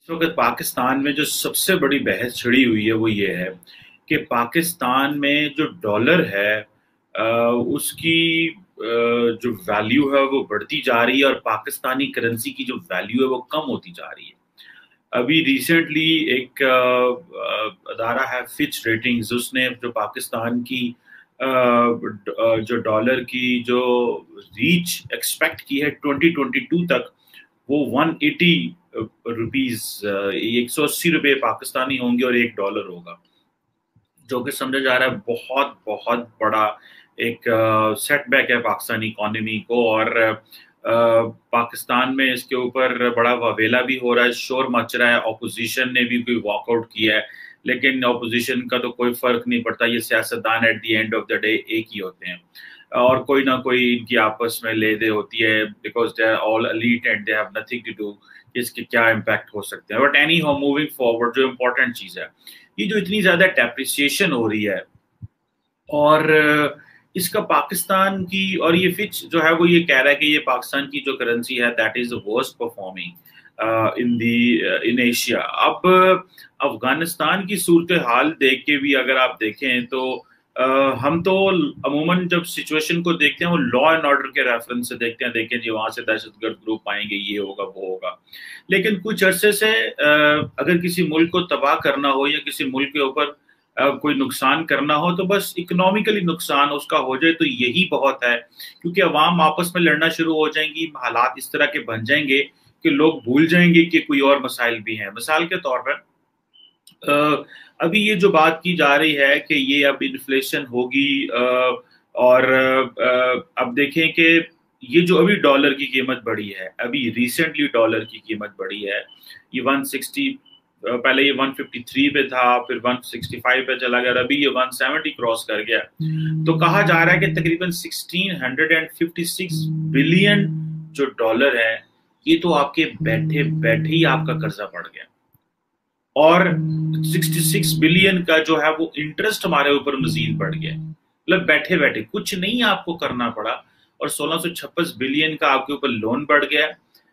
इस वक्त पाकिस्तान में जो सबसे बड़ी बहस छिड़ी हुई है वो ये है कि पाकिस्तान में जो डॉलर है उसकी जो वैल्यू है वो बढ़ती जा रही है और पाकिस्तानी करेंसी की जो वैल्यू है वो कम होती जा रही है। अभी रिसेंटली एक अदारा है फिच रेटिंग्स, उसने जो पाकिस्तान की जो डॉलर की जो रीच एक्सपेक्ट की है 2022 तक, वो 180 रुपीज, 180 रुपये पाकिस्तानी होंगे और $1 होगा, जो कि समझा जा रहा है बहुत बहुत बड़ा एक सेटबैक है पाकिस्तानी इकोनॉमी को। और पाकिस्तान में इसके ऊपर बड़ा ववेला भी हो रहा है, शोर मच रहा है, ऑपोजिशन ने भी कोई वॉकआउट किया है, लेकिन ऑपोजिशन का तो कोई फर्क नहीं पड़ता, ये सियासतदान at the end of the day एक ही होते हैं और कोई ना कोई इनकी आपस में ले दे होती है, because they are all elite and they have nothing to do इसके क्या इम्पैक्ट हो सकते हैं। But anyhow, moving forward, जो इम्पोर्टेंट चीज है, ये जो इतनी ज्यादा डेप्रिसिएशन हो रही है और इसका पाकिस्तान की, और ये फिच जो है वो ये कह रहा है कि ये पाकिस्तान की जो करेंसी है that is the worst performing in Asia. अब अफगानिस्तान की सूरत हाल देख के भी अगर आप देखें तो हम तो अमूमन जब सिचुएशन को देखते हैं वो लॉ एंड ऑर्डर के रेफरेंस से देखते हैं, देखें जी वहां से दहशतगर्द ग्रुप आएंगे, ये होगा वो होगा। लेकिन कुछ अरसे से अगर किसी मुल्क को तबाह करना हो या किसी मुल्क के ऊपर कोई नुकसान करना हो तो बस इकोनॉमिकली नुकसान उसका हो जाए तो यही बहुत है, क्योंकि अवाम आपस में लड़ना शुरू हो जाएंगी, हालात इस तरह के बन जाएंगे कि लोग भूल जाएंगे कि कोई और मसाइल भी हैं। मिसाल के तौर पर अभी ये जो बात की जा रही है कि ये अब इन्फ्लेशन होगी, और अब देखें कि ये जो अभी डॉलर की कीमत बढ़ी है, अभी रिसेंटली डॉलर की कीमत बढ़ी है, ये 160, पहले ये 153 पे था, फिर 165 पे चला गया, अभी ये 170 क्रॉस कर गया। तो कहा जा रहा है कि तकरीबन 1656 बिलियन जो डॉलर है, ये तो आपके बैठे बैठे ही आपका कर्जा बढ़ गया, और 66 बिलियन का जो है वो इंटरेस्ट हमारे ऊपर मजीद बढ़ गया। मतलब बैठे बैठे कुछ नहीं आपको करना पड़ा, और 1656 बिलियन का आपके ऊपर लोन बढ़ गया,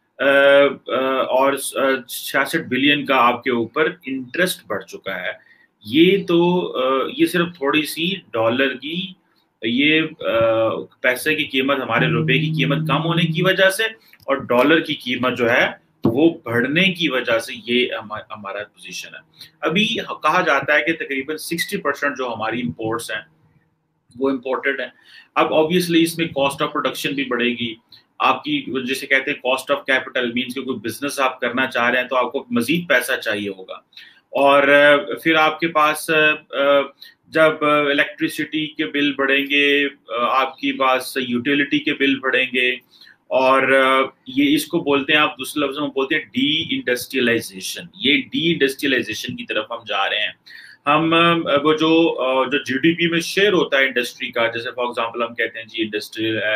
और 66 बिलियन का आपके ऊपर इंटरेस्ट बढ़ चुका है। ये तो ये सिर्फ थोड़ी सी डॉलर की, ये पैसे की कीमत, हमारे रुपए की कीमत कम होने की वजह से और डॉलर की कीमत जो है वो बढ़ने की वजह से ये हमारा पोजीशन है। अभी कहा जाता है कि तकरीबन 60% जो हमारी इंपोर्ट्स हैं वो इम्पोर्टेड है। अब ऑब्वियसली इसमें कॉस्ट ऑफ प्रोडक्शन भी बढ़ेगी आपकी, जैसे कहते हैं कॉस्ट ऑफ कैपिटल, मीन्स कि कोई बिजनेस आप करना चाह रहे हैं तो आपको मजीद पैसा चाहिए होगा, और फिर आपके पास जब इलेक्ट्रिसिटी के बिल बढ़ेंगे, आपकी पास यूटिलिटी के बिल बढ़ेंगे, और ये इसको बोलते हैं, आप दूसरे लफ्जों में बोलते हैं डी इंडस्ट्रियलाइजेशन। ये डी इंडस्ट्रियलाइजेशन की तरफ हम जा रहे हैं। हम वो जो जीडीपी में शेयर होता है इंडस्ट्री का, जैसे फॉर एग्जांपल हम कहते हैं जी इंडस्ट्रियल है,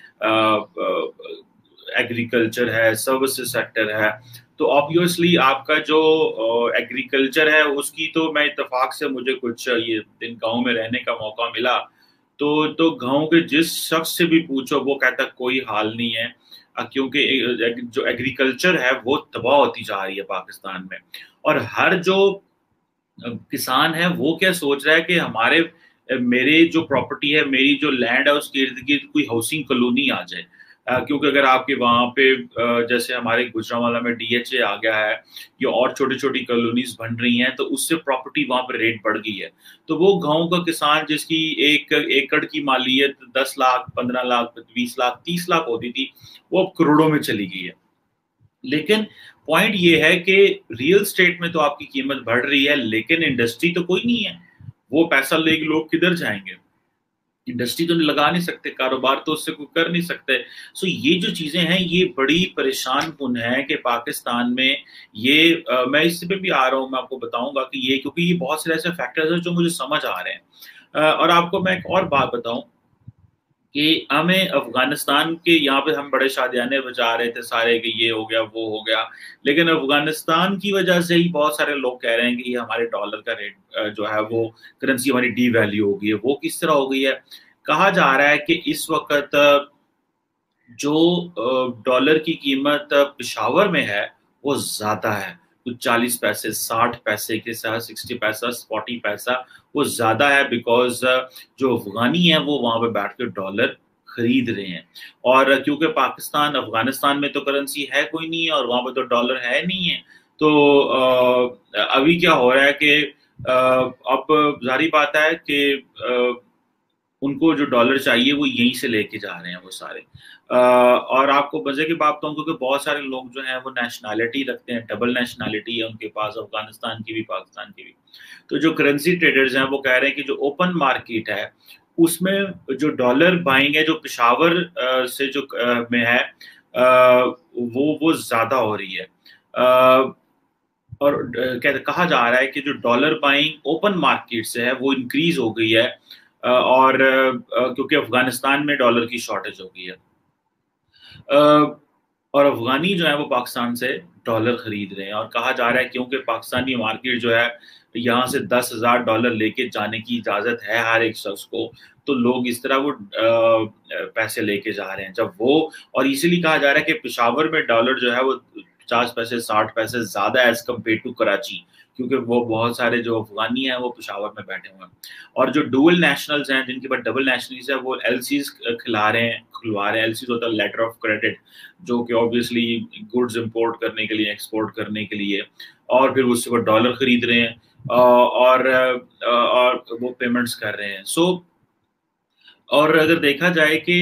एग्रीकल्चर है, सर्विसेज सेक्टर है, तो ऑब्वियसली आपका जो एग्रीकल्चर है उसकी, तो मैं इत्तेफाक से मुझे कुछ ये दिन गांव में रहने का मौका मिला, तो गांव के जिस शख्स से भी पूछो वो कहता कोई हाल नहीं है, क्योंकि जो एग्रीकल्चर है वो तबाह होती जा रही है पाकिस्तान में। और हर जो किसान है वो क्या सोच रहा है कि मेरे जो प्रॉपर्टी है, मेरी जो लैंड है, उसके इर्द गिर्द कोई हाउसिंग कॉलोनी आ जाए, क्योंकि अगर आपके वहां पे जैसे हमारे गुजरांवाला में डीएचए आ गया है या और छोटी छोटी कॉलोनीज बन रही हैं, तो उससे प्रॉपर्टी वहां पर रेट बढ़ गई है, तो वो गांव का किसान जिसकी 1 एकड़ की मालियत 10 लाख, 15 लाख, 20 लाख, 30 लाख होती थी, वो अब करोड़ों में चली गई है। लेकिन पॉइंट ये है कि रियल स्टेट में तो आपकी कीमत बढ़ रही है, लेकिन इंडस्ट्री तो कोई नहीं है, वो पैसा लेके लोग किधर जाएंगे? इंडस्ट्री तो लगा नहीं सकते, कारोबार तो उससे कोई कर नहीं सकते। सो ये जो चीजें हैं ये बड़ी परेशान कुन है कि पाकिस्तान में ये मैं इससे पे भी आ रहा हूँ, मैं आपको बताऊंगा कि ये, क्योंकि ये बहुत सारे ऐसे फैक्टर्स हैं जो मुझे समझ आ रहे हैं। और आपको मैं एक और बात बताऊं कि हमें अफगानिस्तान के यहाँ पे हम बड़े शादियाने बजा रहे थे सारे कि ये हो गया वो हो गया, लेकिन अफगानिस्तान की वजह से ही बहुत सारे लोग कह रहे हैं कि ये हमारे डॉलर का रेट जो है वो करेंसी हमारी डी वैल्यू हो गई है। वो किस तरह हो गई है? कहा जा रहा है कि इस वक्त जो डॉलर की कीमत पेशावर में है वो ज्यादा है, कुछ 40 पैसे, 60 पैसे के साथ 60 पैसा, 40 पैसा वो ज़्यादा है, बिकॉज़ जो अफ़गानी है वो वहाँ पे बैठ के डॉलर खरीद रहे हैं। और क्योंकि पाकिस्तान अफ़गानिस्तान में तो करेंसी है कोई नहीं है और वहाँ पे तो डॉलर है नहीं है, तो अभी क्या हो रहा है कि अब ज़ाहिर बात है कि उनको जो डॉलर चाहिए वो यहीं से लेके जा रहे हैं वो सारे। और आपको मज़े की बात बताऊँ, क्योंकि बहुत सारे लोग जो हैं वो नेशनैलिटी रखते हैं, डबल नेशनैलिटी है उनके पास, अफ़गानिस्तान की भी, पाकिस्तान की भी। तो जो करेंसी ट्रेडर्स हैं वो कह रहे हैं कि जो ओपन मार्केट है, उसमें जो डॉलर बाइंग है जो पेशावर से जो में है, वो ज़्यादा हो रही है। और कहा जा रहा है कि जो डॉलर बाइंग ओपन मार्केट से है वो इंक्रीज हो गई है, और क्योंकि अफगानिस्तान में डॉलर की शॉर्टेज हो गई है। और अफगानी जो है वो पाकिस्तान से डॉलर खरीद रहे हैं, और कहा जा रहा है क्योंकि पाकिस्तानी मार्केट जो है यहाँ से $10,000 लेके जाने की इजाजत है हर एक शख्स को, तो लोग इस तरह वो पैसे लेके जा रहे हैं जब वो, और इसीलिए कहा जा रहा है कि पेशावर में डॉलर जो है वो 50 पैसे 60 पैसे ज्यादा एज कम्पेयर टू कराची, क्योंकि वो बहुत सारे जो अफगानी हैं वो पेशावर में बैठे हुए हैं। और जो डुअल नेशनल्स हैं जिनके पास डबल नेशनलिटीज है वो एलसीज खुलवा रहे हैं। एलसीज होता है लेटर ऑफ क्रेडिट, जो कि ऑब्वियसली गुड्स इंपोर्ट करने के लिए, एक्सपोर्ट करने के लिए, और फिर उससे वो डॉलर खरीद रहे हैं, और वो पेमेंट्स कर रहे हैं। और अगर देखा जाए कि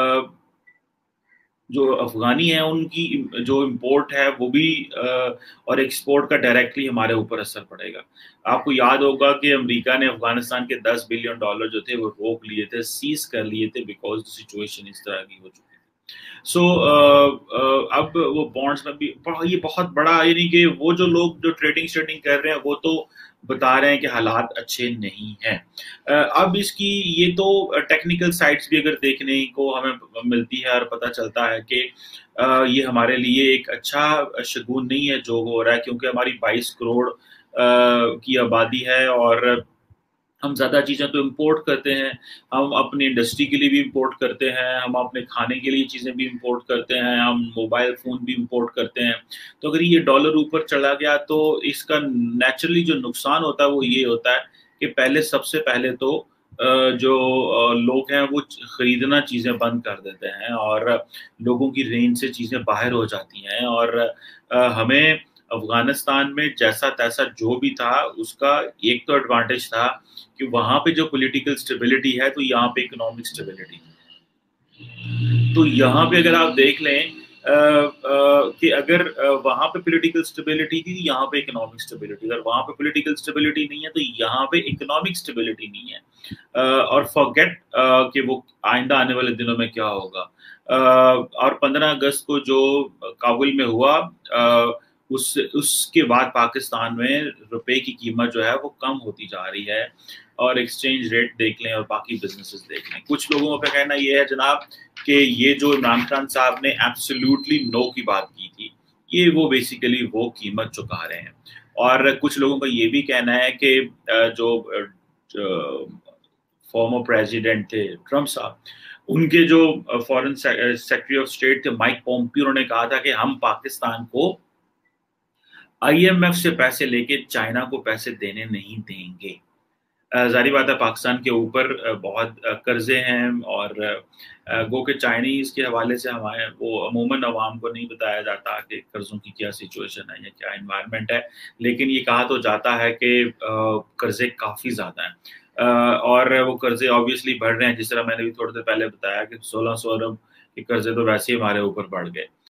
जो अफगानी है उनकी जो इंपोर्ट है वो भी और एक्सपोर्ट का डायरेक्टली हमारे ऊपर असर पड़ेगा। आपको याद होगा कि अमेरिका ने अफगानिस्तान के $10 बिलियन जो थे वो रोक लिए थे, सीज कर लिए थे, बिकॉज सिचुएशन इस तरह की हो चुकी थी। सो अब वो बॉन्ड्स में भी ये बहुत बड़ा, यानी कि वो जो लोग जो ट्रेडिंग कर रहे हैं वो तो बता रहे हैं कि हालात अच्छे नहीं हैं। अब इसकी ये तो टेक्निकल साइड्स भी अगर देखने को हमें मिलती है और पता चलता है कि ये हमारे लिए एक अच्छा शगुन नहीं है जो हो रहा है, क्योंकि हमारी 22 करोड़ की आबादी है और हम ज़्यादा चीज़ें तो इम्पोर्ट करते हैं। हम अपनी इंडस्ट्री के लिए भी इम्पोर्ट करते हैं, हम अपने खाने के लिए चीज़ें भी इम्पोर्ट करते हैं, हम मोबाइल फ़ोन भी इम्पोर्ट करते हैं। तो अगर ये डॉलर ऊपर चला गया तो इसका नेचुरली जो नुकसान होता है वो ये होता है कि सबसे पहले तो जो लोग हैं वो खरीदना चीज़ें बंद कर देते हैं, और लोगों की रेंज से चीज़ें बाहर हो जाती हैं, और हमें अफ़गानिस्तान में जैसा-तैसा जो भी था उसका एक तो एडवांटेज था कि वहाँ पे जो पॉलिटिकल स्टेबिलिटी है, तो यहाँ पे इकोनॉमिक स्टेबिलिटी। तो यहाँ पे अगर आप देख लें कि अगर वहाँ पे पॉलिटिकल स्टेबिलिटी थी, यहाँ पे इकोनॉमिक स्टेबिलिटी, अगर वहाँ पे पॉलिटिकल स्टेबिलिटी नहीं है तो यहाँ पे इकोनॉमिक स्टेबिलिटी नहीं है। और फॉरगेट कि वो आइंदा आने वाले दिनों में क्या होगा। और 15 अगस्त को जो काबुल में हुआ, उसके बाद पाकिस्तान में रुपए की कीमत जो है वो कम होती जा रही है, और एक्सचेंज रेट देख लें और बाकी बिजनेसेस देख लें। कुछ लोगों का कहना ये है जनाब कि ये जो इमरान खान साहब ने एब्सोल्युटली नो की बात की थी, ये वो बेसिकली वो कीमत चुका रहे हैं। और कुछ लोगों का ये भी कहना है कि जो फॉर्मर प्रेसिडेंट थे ट्रम्प साहब, उनके जो फॉरेन सेक्रेटरी ऑफ स्टेट थे माइक पोम्पियो, उन्होंने कहा था कि हम पाकिस्तान को आईएमएफ से पैसे लेके चाइना को पैसे देने नहीं देंगे। ज़ाहिर बात है पाकिस्तान के ऊपर बहुत कर्जे हैं, और गो के चाइनीज़ के हवाले से हमारे वो अमूमन अवाम को नहीं बताया जाता कि कर्ज़ों की क्या सिचुएशन है या क्या एनवायरनमेंट है, लेकिन ये कहा तो जाता है कि कर्जे काफ़ी ज़्यादा हैं, और वो कर्जे ऑब्वियसली बढ़ रहे हैं, जिस तरह मैंने भी थोड़ी देर पहले बताया कि 1600 अरब के कर्जे तो वैसे ही हमारे ऊपर बढ़ गए।